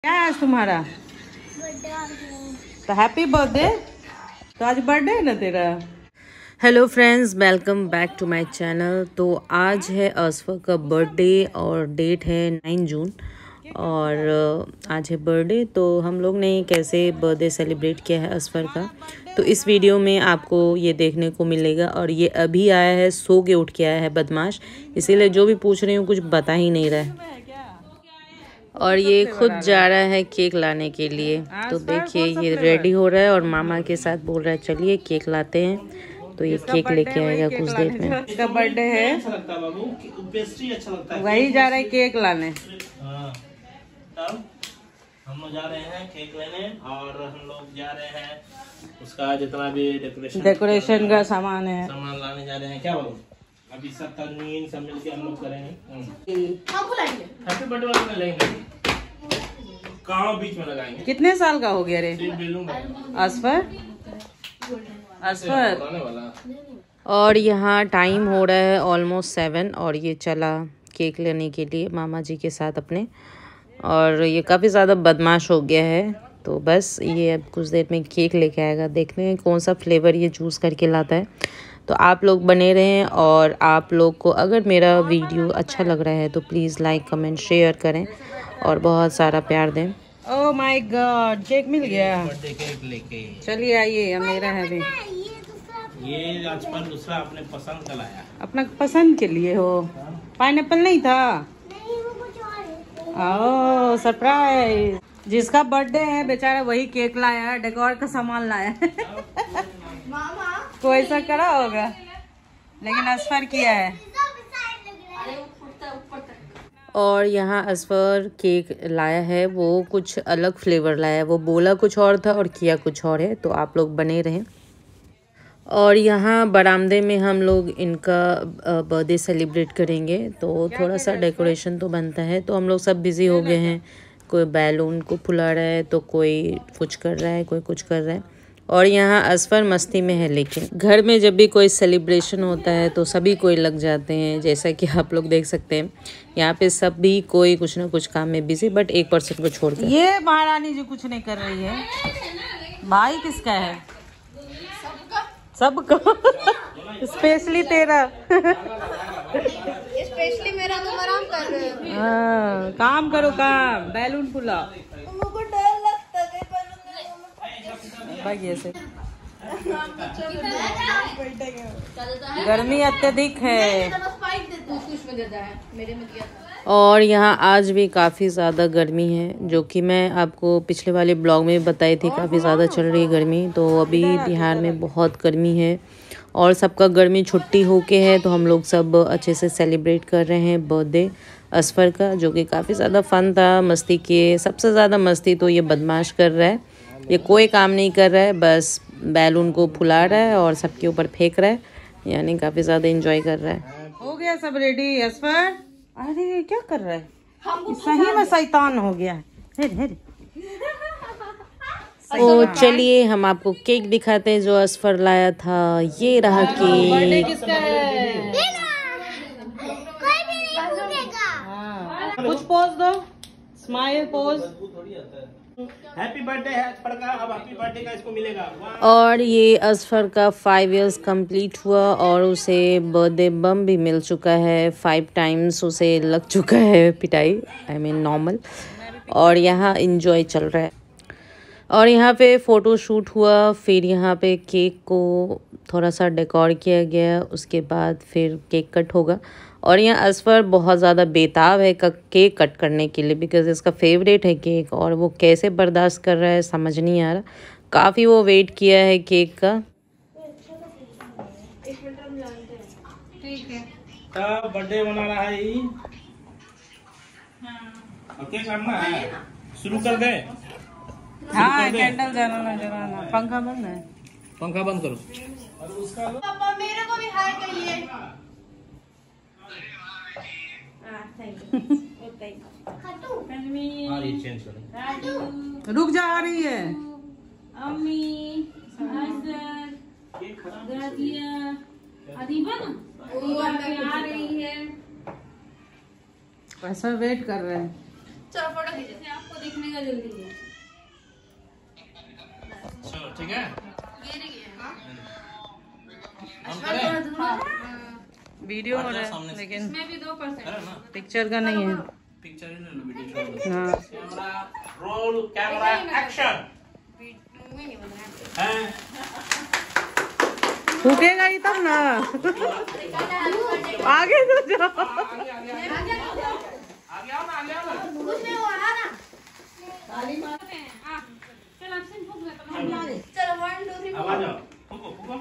क्या है आज तुम्हारा? तो हैप्पी बर्थडे। तो आज बर्थडे है ना तेरा। Hello friends, welcome back to my channel. तो आज है असफर का बर्थडे और डेट है 9 जून और आज है बर्थडे। तो हम लोग ने कैसे बर्थडे सेलिब्रेट किया है असफर का, तो इस वीडियो में आपको ये देखने को मिलेगा। और ये अभी आया है, सो के उठ के आया है बदमाश, इसीलिए जो भी पूछ रही हूँ कुछ बता ही नहीं रहा है। और ये खुद जा रहा है केक लाने के लिए। तो देखिए ये रेडी हो रहा है और मामा के साथ बोल रहा है चलिए केक लाते हैं। तो ये केक लेके आएगा कुछ देर में। इसका बर्थडे है, वही जा रहा है केक लाने। हम लोग जा रहे हैं केक लेने और हम लोग जा रहे हैं उसका जितना भी डेकोरेशन का सामान है, सामान लाने जा रहे हैं। क्या बाबू, अभी सब तनवीन सब मिलके हम लोग करेंगे। हैप्पी बर्थडे वाला लेंगे, कहाँ बीच में लगाएंगे। कितने साल का हो गया रे असफर? और यहाँ टाइम हो रहा है ऑलमोस्ट 7 और ये चला केक लेने के लिए मामा जी के साथ अपने। और ये काफ़ी ज़्यादा बदमाश हो गया है, तो बस ये अब कुछ देर में केक लेके आएगा। देखते हैं कौन सा फ्लेवर ये चूज़ करके लाता है। तो आप लोग बने रहें और आप लोग को अगर मेरा वीडियो अच्छा लग रहा है तो प्लीज़ लाइक कमेंट शेयर करें और बहुत सारा प्यार दें। ओह माय गॉड, केक मिल गया। बर्थडे केक लेके चलिए आइए, मेरा है भी। ये आज पर दूसरा अपने पसंद का लाया। अपना पसंद के लिए हो? पाइनएप्पल नहीं था? ओह सरप्राइज। जिसका बर्थडे है बेचारा वही केक लाया है, डेकोर का सामान लाया है। कोई ऐसा करा होगा, लेकिन असफर किया है। और यहाँ असफर केक लाया है, वो कुछ अलग फ्लेवर लाया है। वो बोला कुछ और था और किया कुछ और है, तो आप लोग बने रहें। और यहाँ बरामदे में हम लोग इनका बर्थडे सेलिब्रेट करेंगे, तो थोड़ा सा डेकोरेशन तो बनता है। तो हम लोग सब बिज़ी हो गए हैं, कोई बैलून को फुला रहा है, तो कोई कुछ कर रहा है, कोई कुछ कर रहा है। और यहाँ असफर मस्ती में है, लेकिन घर में जब भी कोई सेलिब्रेशन होता है तो सभी कोई लग जाते हैं। जैसा कि आप लोग देख सकते हैं यहाँ पे सभी कोई कुछ ना कुछ काम में बिजी, बट 1% को छोड़कर। ये महारानी जी कुछ नहीं कर रही है। भाई किसका है? सबका। स्पेशली तेरा। स्पेशली मेरा तो आराम कर रहे हो। हाँ, काम करो काम, बैलून फुलाओ। मुझको डर लगता है भाई ऐसे गर्मी अत्यधिक है। और यहाँ आज भी काफ़ी ज़्यादा गर्मी है, जो कि मैं आपको पिछले वाले ब्लॉग में बताई थी। काफ़ी ज़्यादा चल रही है गर्मी, तो अभी बिहार में बहुत गर्मी है और सबका गर्मी छुट्टी होके है। तो हम लोग सब अच्छे से सेलिब्रेट कर रहे हैं बर्थडे असफर का, जो कि काफ़ी ज़्यादा फ़न था। मस्ती किए, सबसे ज़्यादा मस्ती तो ये बदमाश कर रहा है। ये कोई काम नहीं कर रहा है, बस बैलून को फुला रहा है और सबके ऊपर फेंक रहा है, यानी काफ़ी ज़्यादा एंजॉय कर रहा है। हो गया सब रेडी असफर? अरे क्या कर रहा है? सही में शैतान हो गया है। तो चलिए हम आपको केक दिखाते हैं जो असफर लाया था। ये रहा केक। किसका है? कुछ पोज दो, स्माइल पोज। हैप्पी बर्थडे है असफर का, अब हैप्पी बर्थडे का इसको मिलेगा। और ये असफर का 5 इयर्स कंप्लीट हुआ और उसे बर्थडे बम भी मिल चुका है। 5 टाइम्स उसे लग चुका है पिटाई, आई मीन नॉर्मल। और यहाँ इंजॉय चल रहा है। और यहाँ पे फ़ोटो शूट हुआ, फिर यहाँ पे केक को थोड़ा सा डेकोर किया गया, उसके बाद फिर केक कट होगा। और यहाँ असफर बहुत ज़्यादा बेताब है केक कट करने के लिए, बिकॉज़ इसका फेवरेट है केक। और वो कैसे बर्दाश्त कर रहा है समझ नहीं आ रहा। काफ़ी वो वेट किया है केक का। बर्थडे मना रहा है ये। ओके करना है, शुरू कर दे। हाँ कैंडल जलाना। पंखा बंद है, पंखा बंद करो। पापा मेरे को भी हाय कहिए। रुक जा, आ रही है अम्मी ऐसा वेट कर रहे हैं। चलो फोटो खींचो, आपको देखने का जल्दी है। चलो ठीक है। गिर गया। वीडियो हो रहा है लेकिन इसमें भी 2% पिक्चर का नहीं है। पिक्चर ही नहीं लो, वीडियो छोड़ दो। हाँ कैमरा रोल, कैमरा एक्शन। हैं? फूकेगा ही तब ना। आगे तो जाओ। आगे आओ ना, आगे आओ ना। चलो 1 2 3 अब आ जाओ, फूको फूको।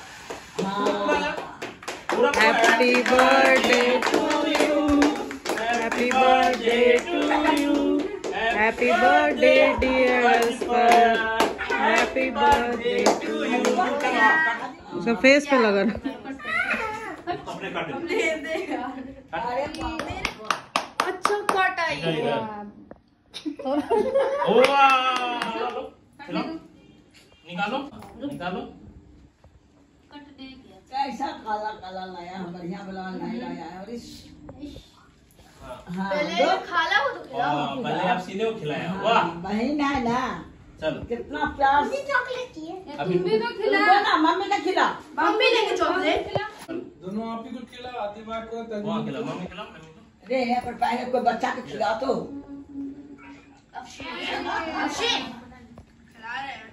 Happy birthday to you, happy birthday to you, happy birthday dear Asper, happy birthday to you. उसका फेस पे लगा ना। अपने काट दे। अच्छा कट आई। ओ वाह, निकालो निकालो। कैसा काला काला लाया, बढ़िया वाला नहीं लाया है। और इस हाँ पहले दो खाला हो तो खिलाओ। पहले आप सीधे को खिलाया। वाह, बहन है ना, चलो कितना प्यार। चॉकलेट चाहिए। अभी तुम भी तो खिला। तुमको ना मम्मी का खिला। मम्मी लेंगे चॉकलेट। दोनों आप ही को खिला, दिमाग को वहाँ खिलाओ, मम्मी खिलाओ, मम्मी खिलाओ। अरे यहाँ पर पहले कोई बच्चा को खिला तो। अक्षय खिला रहे हैं।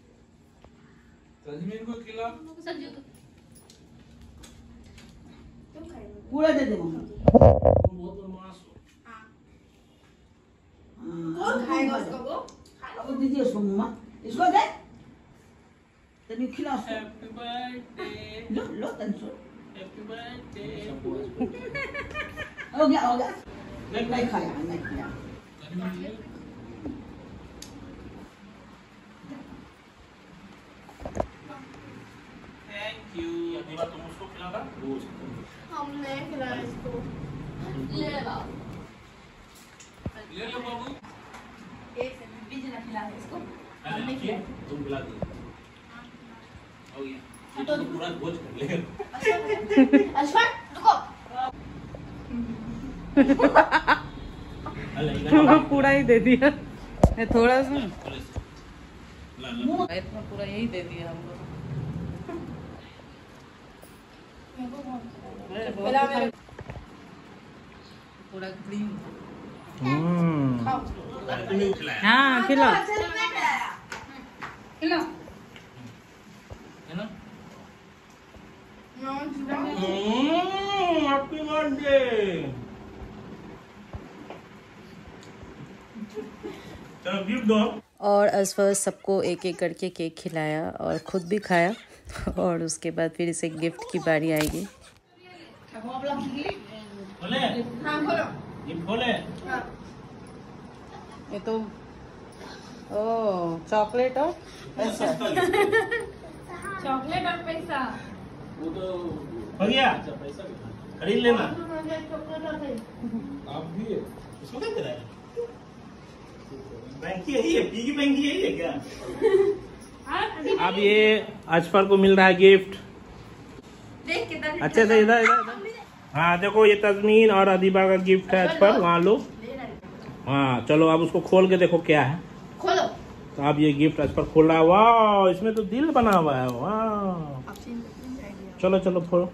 तजमीन को खिला। पूरा दे दे मम्मी। बहुत बदमाश हो। कौन खाएगा उसको वो? अब दीजिए उसको मम्मा, इसको दे। तनी खिला उसको। हैप्पी बर्थडे, लो लो तनी सो। Happy birthday. हो गया हो गया। नहीं खाया नहीं खाया। Thank you. अभी बात तुम उसको खिलाओगा रोज। हमने खिलाया इसको। ले लो। ले लो बाबू। एक सेकंड बीच में खिला है इसको। हमने किया, तुम खिला दो। हो गया, ये तो पूरा बोझ कर लेगा। अश्वन रुको। पूरा ही दे दिया। थोड़ा सा ला ला। इतना पूरा यही दे दिया हम लोग। पूरा क्रीम। तुम्हें खिलाया हाँ खिला। खिला। है ना? Happy birthday. चलो गिफ्ट दो। और असफर सबको एक एक करके केक खिलाया और खुद भी खाया। और उसके बाद फिर इसे गिफ्ट की बारी आएगी। खोले, हाँ खोलो। गिफ्ट खोले। हाँ। ये तो ओ चॉकलेट और पैसा। चॉकलेट और पैसा। वो तो हो गया, खरीद लेना। आप भी है। इसको क्या करा है? बैंक यही है, पिगी बैंक यही है क्या? अब ये अजफर को मिल रहा है गिफ्ट। देख कितना अच्छे से इधर इधर। हाँ देखो, ये तजमीन और अदीबा का गिफ्ट है अजफर, वहाँ लो। हाँ चलो, अब उसको खोल के देखो क्या है। खोलो। तो अब ये गिफ्ट अजफर खोल रहा है। वाह, इसमें तो दिल बना हुआ है। वाह, चलो चलो खोलो,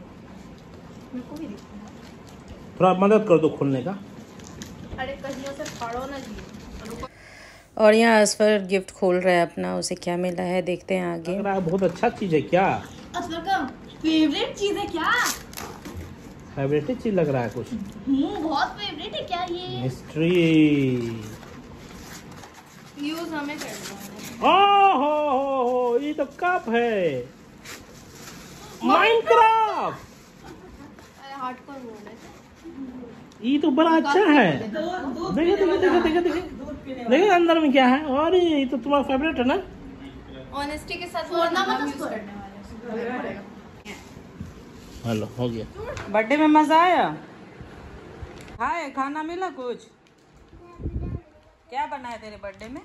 थोड़ा मदद कर दो खोलने का। अरे कहियों से फाड़ो ना जी। और यहाँ असफर गिफ्ट खोल रहा है अपना। उसे क्या मिला है देखते हैं आगे। लग रहा है बहुत अच्छा चीज है। क्या असफर का फेवरेट चीज है क्या? फेवरेट चीज लग रहा है कुछ। बहुत फेवरेट है क्या ये? मिस्ट्री। यूज हमें करना है। ओहो, ये तो कप है। माइनक्राफ्ट। अरे हार्डकोर मोड है। ये तो बड़ा अच्छा है। देखो देखो देखो देखो देखो देखो अंदर में क्या है। और ये तो तुम्हारा फेवरेट है ना। ऑनेस्टी के साथ फोड़ना मत यूज करने वाले। हेलो, हो गया। बर्थडे में मजा आया? हाय, खाना मिला कुछ? क्या बना है तेरे बर्थडे में?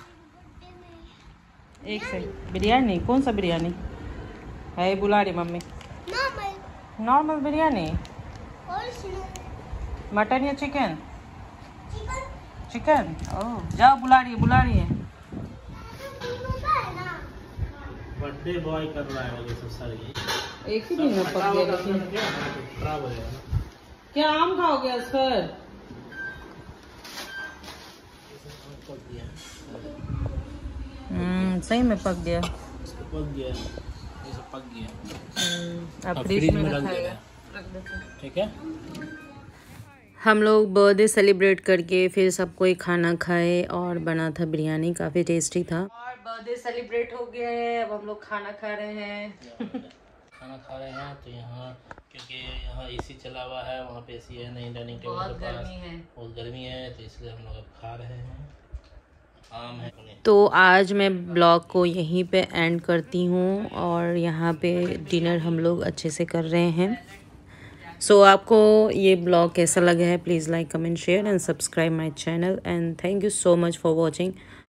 एक से बिरयानी। कौन सा बिरयानी है? बुला रही मम्मी। नॉर्मल बिरयानी। मटन या चिकन? चिकन। ओह जाओ, बुला रही है। बर्थडे बॉय कर रहा है ये सब सारे। एक ही दिन में पक गया लेकिन खराब हो जाएगा। क्या आम खाओगे असफर? सही में पक गया। पक गया, ये सब पक गया। अब फ्रिज में रख देते। ठीक है। हम लोग बर्थडे सेलिब्रेट करके फिर सब कोई खाना खाए और बना था बिरयानी, काफ़ी टेस्टी था। और बर्थडे सेलिब्रेट हो गया है, अब हम लोग खाना खा रहे हैं। खाना खा रहे हैं तो यहाँ, क्योंकि यहाँ एसी चला हुआ है, वहाँ पे एसी है नहीं, डाइनिंग टेबल बहुत के पास गर्मी है। बहुत गर्मी है, तो इसलिए हम लोग अब खा रहे हैं। आम है। तो आज मैं ब्लॉग को यहीं पे एंड करती हूँ और यहाँ पे डिनर हम लोग अच्छे से कर रहे हैं। सो आपको ये ब्लॉग कैसा लगा है, please like comment share and subscribe my channel and thank you so much for watching.